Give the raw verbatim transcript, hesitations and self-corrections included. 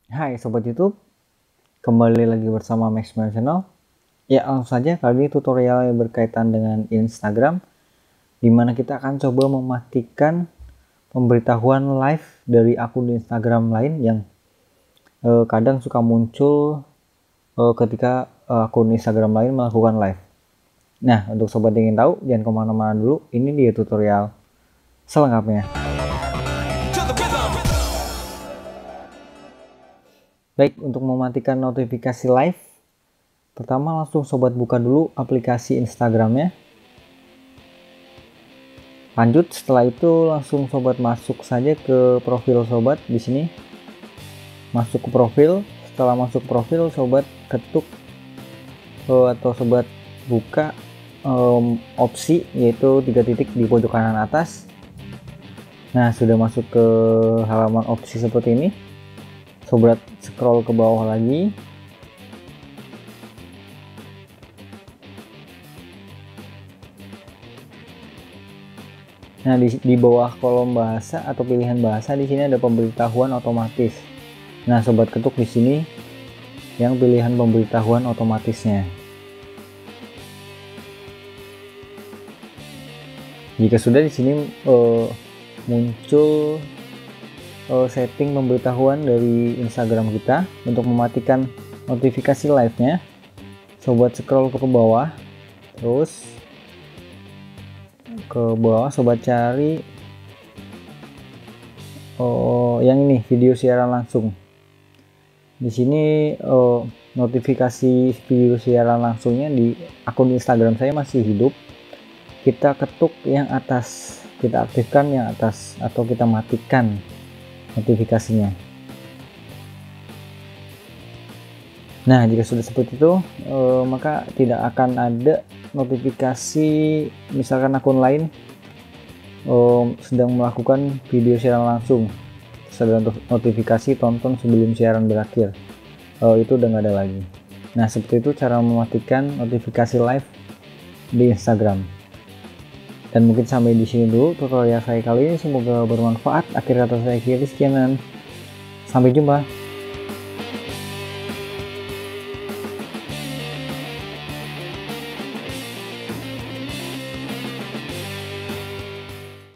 Hai Sobat YouTube, kembali lagi bersama Maxman Channel. Ya, langsung saja kali ini tutorial yang berkaitan dengan Instagram, dimana kita akan coba mematikan pemberitahuan live dari akun Instagram lain yang eh, kadang suka muncul eh, ketika eh, akun Instagram lain melakukan live. Nah, untuk Sobat yang ingin tahu, jangan kemana-mana dulu, ini dia tutorial selengkapnya. Baik, untuk mematikan notifikasi live, pertama langsung Sobat buka dulu aplikasi Instagramnya. Lanjut, setelah itu langsung Sobat masuk saja ke profil Sobat di sini. Masuk ke profil, setelah masuk profil Sobat ketuk atau Sobat buka um, opsi yaitu tiga titik di pojok kanan atas. Nah, sudah masuk ke halaman opsi seperti ini. Sobat scroll ke bawah lagi. Nah, di, di bawah kolom bahasa atau pilihan bahasa di sini ada pemberitahuan otomatis. Nah, Sobat ketuk di sini yang pilihan pemberitahuan otomatisnya. Jika sudah di sini uh, muncul uh, setting pemberitahuan dari Instagram kita untuk mematikan notifikasi live-nya, Sobat scroll ke bawah, terus ke bawah Sobat cari oh yang ini, video siaran langsung. Di sini oh, notifikasi video siaran langsungnya di akun Instagram saya masih hidup. Kita ketuk yang atas, kita aktifkan yang atas atau kita matikan notifikasinya. Nah, jika sudah seperti itu eh, maka tidak akan ada notifikasi misalkan akun lain eh, sedang melakukan video siaran langsung, sedang notifikasi tonton sebelum siaran berakhir, eh, itu udah nggak ada lagi. Nah, seperti itu cara mematikan notifikasi live di Instagram. Dan mungkin sampai di sini dulu tutorial saya kali ini, semoga bermanfaat. Akhir kata saya kiri, sekian dan sampai jumpa.